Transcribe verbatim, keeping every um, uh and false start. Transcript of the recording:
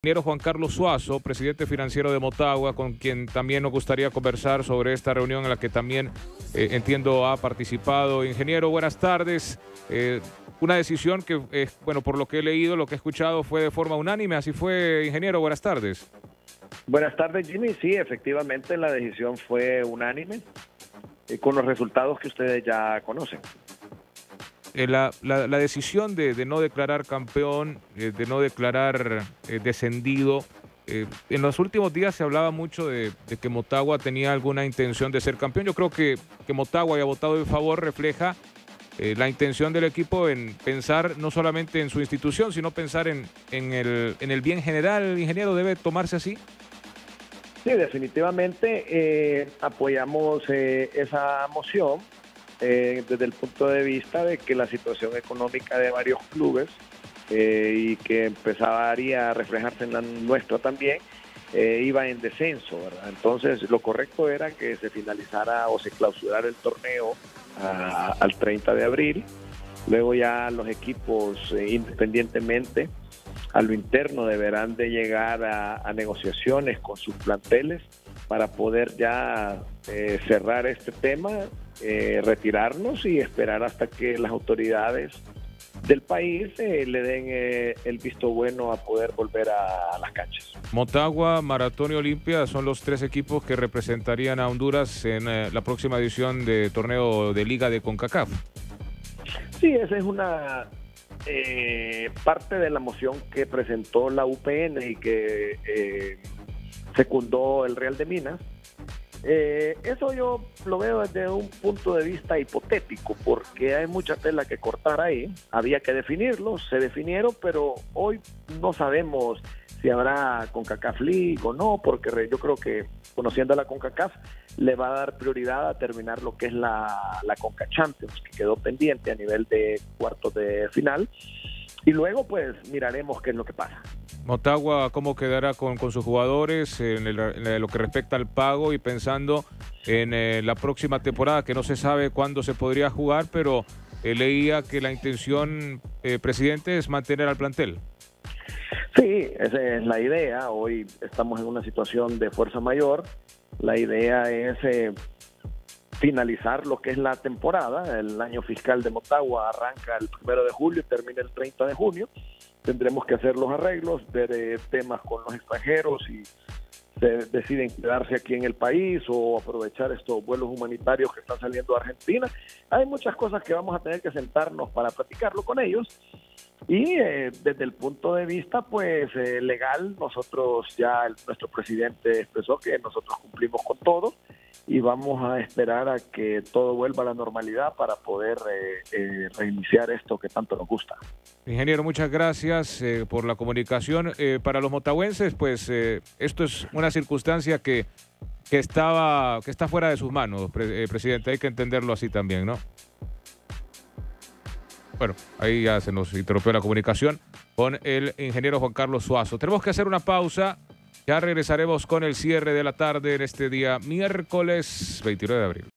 Ingeniero Juan Carlos Suazo, presidente financiero de Motagua, con quien también nos gustaría conversar sobre esta reunión en la que también eh, entiendo ha participado. Ingeniero, buenas tardes. Eh, una decisión que, eh, bueno, por lo que he leído, lo que he escuchado fue de forma unánime. Así fue, ingeniero, buenas tardes. Buenas tardes, Jimmy. Sí, efectivamente la decisión fue unánime, eh, con los resultados que ustedes ya conocen. Eh, la, la, la decisión de, de no declarar campeón, eh, de no declarar eh, descendido, eh, en los últimos días se hablaba mucho de, de que Motagua tenía alguna intención de ser campeón. Yo creo que, que Motagua haya votado en favor refleja eh, la intención del equipo en pensar no solamente en su institución, sino pensar en, en, el, en el bien general. ¿El ingeniero debe tomarse así? Sí, definitivamente eh, apoyamos eh, esa moción. Eh, desde el punto de vista de que la situación económica de varios clubes eh, y que empezaría a reflejarse en la nuestra también, eh, iba en descenso, ¿verdad? Entonces lo correcto era que se finalizara o se clausurara el torneo a, al treinta de abril, luego ya los equipos eh, independientemente a lo interno deberán de llegar a, a negociaciones con sus planteles para poder ya eh, cerrar este tema, eh, retirarnos y esperar hasta que las autoridades del país eh, le den eh, el visto bueno a poder volver a, a las canchas. Motagua, Maratón y Olimpia son los tres equipos que representarían a Honduras en eh, la próxima edición de torneo de Liga de CONCACAF. Sí, esa es una eh, parte de la moción que presentó la U P N y que eh, secundó el Real de Minas. Eh, eso yo lo veo desde un punto de vista hipotético, porque hay mucha tela que cortar ahí. Había que definirlo, se definieron, pero hoy no sabemos si habrá CONCACAF League o no, porque yo creo que conociendo a la CONCACAF le va a dar prioridad a terminar lo que es la, la CONCA Champions, que quedó pendiente a nivel de cuartos de final, y luego pues miraremos qué es lo que pasa. Motagua, ¿cómo quedará con, con sus jugadores en, el, en lo que respecta al pago y pensando en eh, la próxima temporada, que no se sabe cuándo se podría jugar, pero eh, leía que la intención, eh, presidente, es mantener al plantel? Sí, esa es la idea. Hoy estamos en una situación de fuerza mayor. La idea es eh, finalizar lo que es la temporada. El año fiscal de Motagua arranca el primero de julio y termina el treinta de junio. Tendremos que hacer los arreglos, ver eh, temas con los extranjeros y de, deciden quedarse aquí en el país o aprovechar estos vuelos humanitarios que están saliendo de Argentina. Hay muchas cosas que vamos a tener que sentarnos para platicarlo con ellos. Y eh, desde el punto de vista pues eh, legal, nosotros ya, el, nuestro presidente expresó que nosotros cumplimos con todo y vamos a esperar a que todo vuelva a la normalidad para poder eh, eh, reiniciar esto que tanto nos gusta. Ingeniero, muchas gracias eh, por la comunicación. Eh, para los motahuenses, pues eh, esto es una circunstancia que, que, estaba, que está fuera de sus manos, pre, eh, presidente. Hay que entenderlo así también, ¿no? Bueno, ahí ya se nos interrumpió la comunicación con el ingeniero Juan Carlos Suazo. Tenemos que hacer una pausa. Ya regresaremos con el cierre de la tarde en este día miércoles veintinueve de abril.